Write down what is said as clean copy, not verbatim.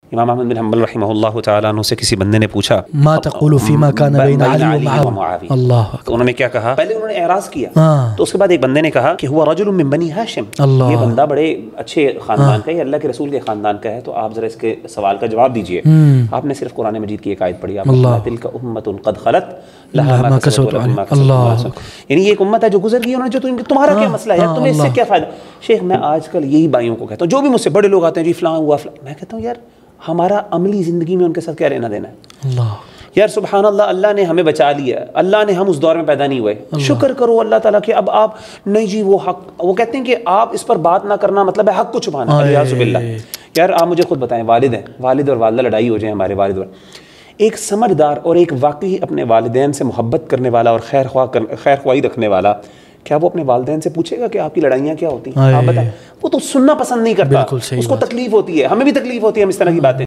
امام احمد بن حنبل رحمہ اللہ تعالیٰ عنہ سے کسی بندے نے پوچھا ما تقول فیما کان بین علی و معاویہ، اللہ تو انہوں نے کیا کہا؟ پہلے انہوں نے اعراض کیا، تو اس کے بعد ایک بندے نے کہا کہ ہوا رجل من بنی ہاشم، یہ بندہ بڑے اچھے خاندان کا ہے، اللہ کے رسول کے خاندان کا ہے، تو آپ ذرا اس کے سوال کا جواب دیجئے۔ آپ نے صرف قرآن مجید کی ایک آیت پڑھی، آپ نے تلک امۃ قد خلت لہا ما کسبت ولکم ما کسبتم، یعنی یہ ایک امت ہے جو گزر گئی، انہوں نے جو تمہارا کیا مسئلہ ہے، تمہیں اس سے کیا فائدہ؟ شیخ میں آج کل یہی بھائیوں کو کہتا ہوں، جو بھی مجھ سے بڑے لوگ آتے ہیں جی فلاں ہوا فلاں، میں کہتا ہوں یار ہمارا عملی زندگی میں ان کے ساتھ کیا لینا دینا ہے؟ اللہ یار سبحان اللہ، اللہ نے ہمیں بچا لیا، اللہ نے ہم اس دور میں پیدا نہیں ہوئے، شکر کرو اللہ تعالیٰ کہ اب آپ نہیں جی وہ حق، وہ کہتے ہیں کہ آپ اس پر بات نہ کرنا مطلب ہے حق کو چھپانا، الیاذ باللہ۔ یار آپ مجھے خود بتائیں، والد ہیں، والد اور والدہ لڑائی ہو جائے ہمارے والد، ایک سمجھدار اور ایک واقعی اپنے والدین سے محبت کرنے والا اور خیر خواہی رکھنے والا، کیا وہ اپنے والدین سے پوچھے گا کہ آپ کی لڑائیاں کیا ہوتی ہیں؟ آپ بتائیں، وہ تو سننا پسند نہیں کرتا، اس کو تکلیف ہوتی ہے، ہمیں بھی تکلیف ہوتی ہے ہم اس طرح کی باتیں